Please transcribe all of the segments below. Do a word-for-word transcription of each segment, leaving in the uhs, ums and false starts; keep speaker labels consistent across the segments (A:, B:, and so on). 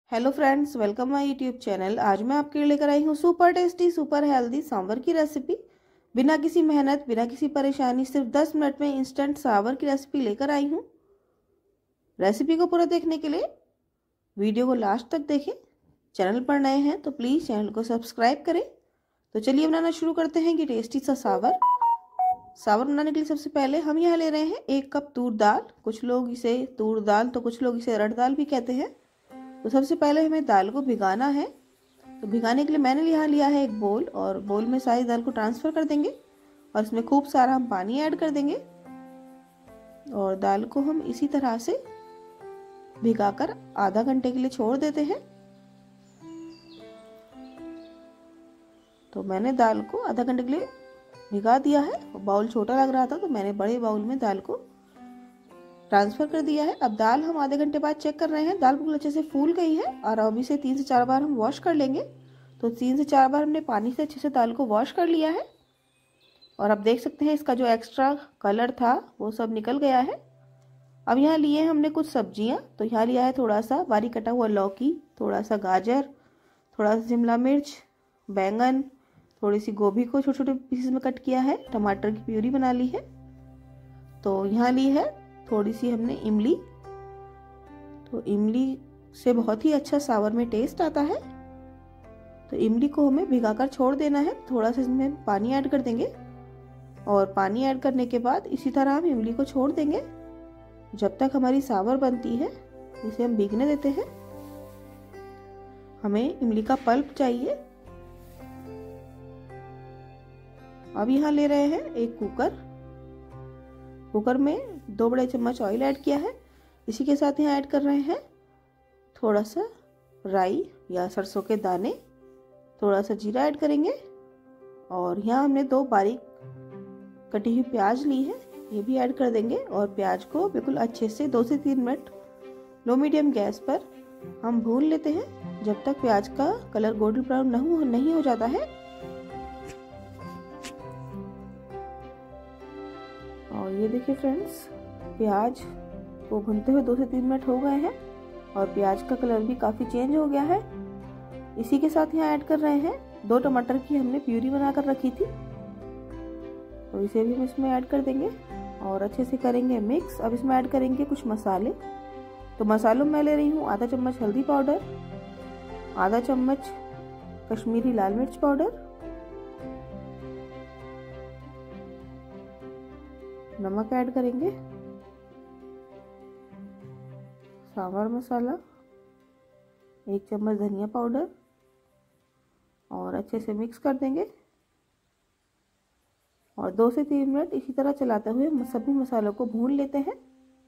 A: Hello friends, welcome my YouTube channel. आज मैं आपके लिए लेकर आई हूँ super tasty super healthy sambar की रेसिपी। बिना किसी मेहनत, बिना किसी परेशानी, सिर्फ दस मिनट में इंस्टेंट सांभर की रेसिपी लेकर आई हूँ। रेसिपी को पूरा देखने के लिए वीडियो को लास्ट तक देखें। चैनल पर नए हैं तो प्लीज़ चैनल को सब्सक्राइब करें। तो चलिए बनाना शुरू करते हैं कि टेस्टी सा सांभर। सांभर बनाने के लिए सबसे पहले हम यहाँ ले रहे हैं एक कप तूर दाल। कुछ लोग इसे तूर दाल तो कुछ लोग इसे अरहर दाल भी कहते हैं। तो सबसे पहले हमें दाल को भिगाना है। तो भिगाने के लिए मैंने यहाँ लिया है एक बोल, और बोल में सारी दाल को ट्रांसफ़र कर देंगे और इसमें खूब सारा हम पानी ऐड कर देंगे और दाल को हम इसी तरह से भिगाकर आधा घंटे के लिए छोड़ देते हैं। तो मैंने दाल को आधा घंटे के लिए भिगा दिया है। बाउल छोटा लग रहा था तो मैंने बड़े बाउल में दाल को ट्रांसफ़र कर दिया है। अब दाल हम आधे घंटे बाद चेक कर रहे हैं। दाल बिल्कुल अच्छे से फूल गई है और अब इसे तीन से चार बार हम वॉश कर लेंगे। तो तीन से चार बार हमने पानी से अच्छे से दाल को वॉश कर लिया है और अब देख सकते हैं इसका जो एक्स्ट्रा कलर था वो सब निकल गया है। अब यहाँ लिए हमने कुछ सब्जियाँ। तो यहाँ लिया है थोड़ा सा बारीक कटा हुआ लौकी, थोड़ा सा गाजर, थोड़ा सा शिमला मिर्च, बैंगन, थोड़ी सी गोभी को छोटे छोटे पीसेस में कट किया है, टमाटर की प्यूरी बना ली है। तो यहाँ ली है थोड़ी सी हमने इमली। तो इमली से बहुत ही अच्छा सांभर में टेस्ट आता है। तो इमली को हमें भिगाकर छोड़ देना है। थोड़ा सा इसमें पानी ऐड कर देंगे और पानी ऐड करने के बाद इसी तरह हम इमली को छोड़ देंगे जब तक हमारी सांभर बनती है। इसे हम भीगने देते हैं। हमें इमली का पल्प चाहिए। अब यहाँ ले रहे हैं एक कुकर। कुकर में दो बड़े चम्मच ऑयल ऐड किया है। इसी के साथ यहाँ ऐड कर रहे हैं थोड़ा सा राई या सरसों के दाने, थोड़ा सा जीरा ऐड करेंगे और यहाँ हमने दो बारीक कटी हुई प्याज ली है, ये भी ऐड कर देंगे और प्याज को बिल्कुल अच्छे से दो से तीन मिनट लो मीडियम गैस पर हम भून लेते हैं जब तक प्याज का कलर गोल्डन ब्राउन नहीं हो जाता है। और ये देखिए फ्रेंड्स, प्याज को भूनते हुए दो से तीन मिनट हो गए हैं और प्याज का कलर भी काफ़ी चेंज हो गया है। इसी के साथ यहाँ ऐड कर रहे हैं दो टमाटर की हमने प्यूरी बनाकर रखी थी, तो इसे भी हम इसमें ऐड कर देंगे और अच्छे से करेंगे मिक्स। अब इसमें ऐड करेंगे कुछ मसाले। तो मसालों में ले रही हूँ आधा चम्मच हल्दी पाउडर, आधा चम्मच कश्मीरी लाल मिर्च पाउडर, नमक ऐड करेंगे, सांभर मसाला, एक चम्मच धनिया पाउडर और अच्छे से मिक्स कर देंगे और दो से तीन मिनट इसी तरह चलाते हुए सभी मसालों को भून लेते हैं।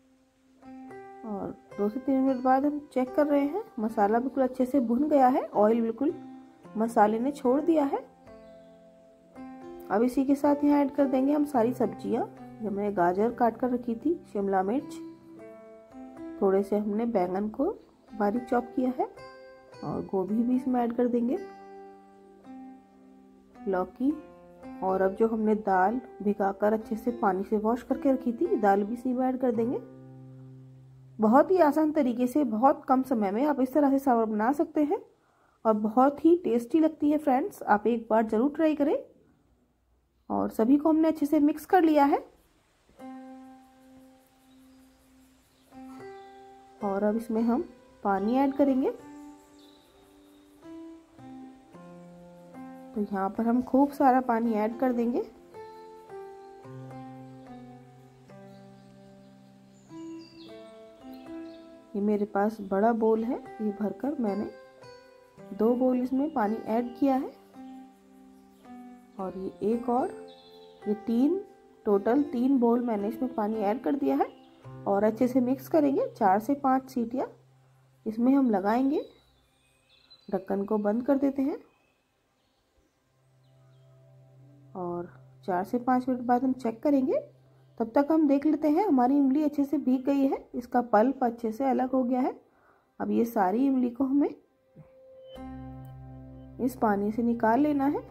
A: और दो से तीन मिनट बाद हम चेक कर रहे हैं मसाला बिल्कुल अच्छे से भुन गया है, ऑयल बिल्कुल मसाले ने छोड़ दिया है। अब इसी के साथ यहाँ ऐड कर देंगे हम सारी सब्जियाँ। हमने गाजर काट कर रखी थी, शिमला मिर्च, थोड़े से हमने बैंगन को बारीक चॉप किया है और गोभी भी इसमें ऐड कर देंगे, लौकी, और अब जो हमने दाल भिगाकर अच्छे से पानी से वॉश करके रखी थी दाल भी इसी में ऐड कर देंगे। बहुत ही आसान तरीके से बहुत कम समय में आप इस तरह से सांभर बना सकते हैं और बहुत ही टेस्टी लगती है फ्रेंड्स। आप एक बार ज़रूर ट्राई करें। और सभी को हमने अच्छे से मिक्स कर लिया है और अब इसमें हम पानी ऐड करेंगे। तो यहाँ पर हम खूब सारा पानी ऐड कर देंगे। ये मेरे पास बड़ा बोल है, ये भरकर मैंने दो बोल इसमें पानी ऐड किया है और ये एक और ये तीन, टोटल तीन बोल मैंने इसमें पानी ऐड कर दिया है और अच्छे से मिक्स करेंगे। चार से पाँच सीटियाँ इसमें हम लगाएंगे। ढक्कन को बंद कर देते हैं और चार से पाँच मिनट बाद हम चेक करेंगे। तब तक हम देख लेते हैं हमारी इमली अच्छे से भीग गई है, इसका पल्प अच्छे से अलग हो गया है। अब ये सारी इमली को हमें इस पानी से निकाल लेना है।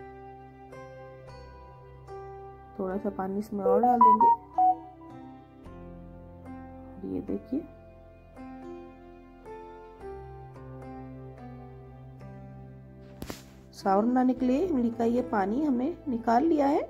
A: थोड़ा सा पानी इसमें और डाल देंगे। ये देखिए सावर बनाने के लिए इमली का ये पानी हमने निकाल लिया है।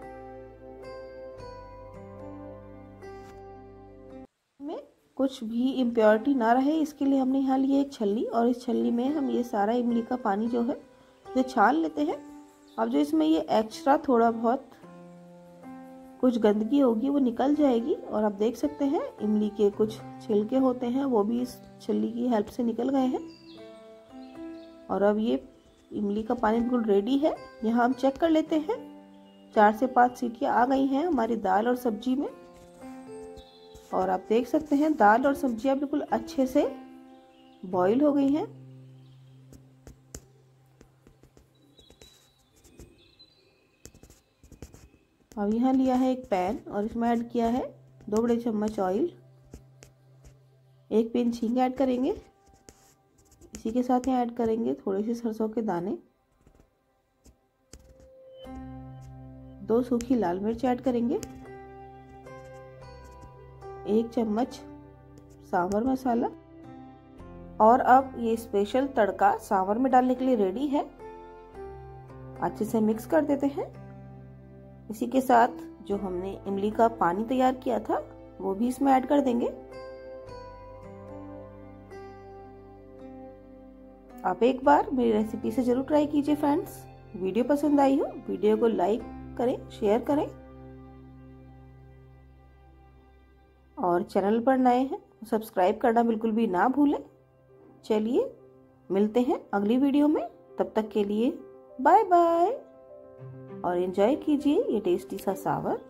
A: में कुछ भी इम्प्योरिटी ना रहे इसके लिए हमने यहाँ लिए एक छल्ली, और इस छल्ली में हम ये सारा इमली का पानी जो है ये छान लेते हैं। अब जो इसमें ये एक्स्ट्रा थोड़ा बहुत कुछ गंदगी होगी वो निकल जाएगी, और आप देख सकते हैं इमली के कुछ छिलके होते हैं वो भी इस छल्ली की हेल्प से निकल गए हैं। और अब ये इमली का पानी बिल्कुल रेडी है। यहाँ हम चेक कर लेते हैं, चार से पाँच सीटियाँ आ गई हैं हमारी दाल और सब्जी में, और आप देख सकते हैं दाल और सब्जियाँ बिल्कुल अच्छे से बॉईल हो गई हैं। अब यहाँ लिया है एक पैन और इसमें ऐड किया है दो बड़े चम्मच ऑयल, एक पिंच हींग ऐड करेंगे। इसी के साथ यहाँ ऐड करेंगे थोड़े से सरसों के दाने, दो सूखी लाल मिर्च ऐड करेंगे, एक चम्मच सांभर मसाला, और अब ये स्पेशल तड़का सांभर में डालने के लिए रेडी है। अच्छे से मिक्स कर देते हैं। इसी के साथ जो हमने इमली का पानी तैयार किया था वो भी इसमें ऐड कर देंगे। आप एक बार मेरी रेसिपी से जरूर ट्राई कीजिए फ्रेंड्स। वीडियो पसंद आई हो वीडियो को लाइक करें, शेयर करें, और चैनल पर नए हैं सब्सक्राइब करना बिल्कुल भी ना भूलें। चलिए मिलते हैं अगली वीडियो में, तब तक के लिए बाय बाय, और एंजॉय कीजिए ये टेस्टी सा सांभर।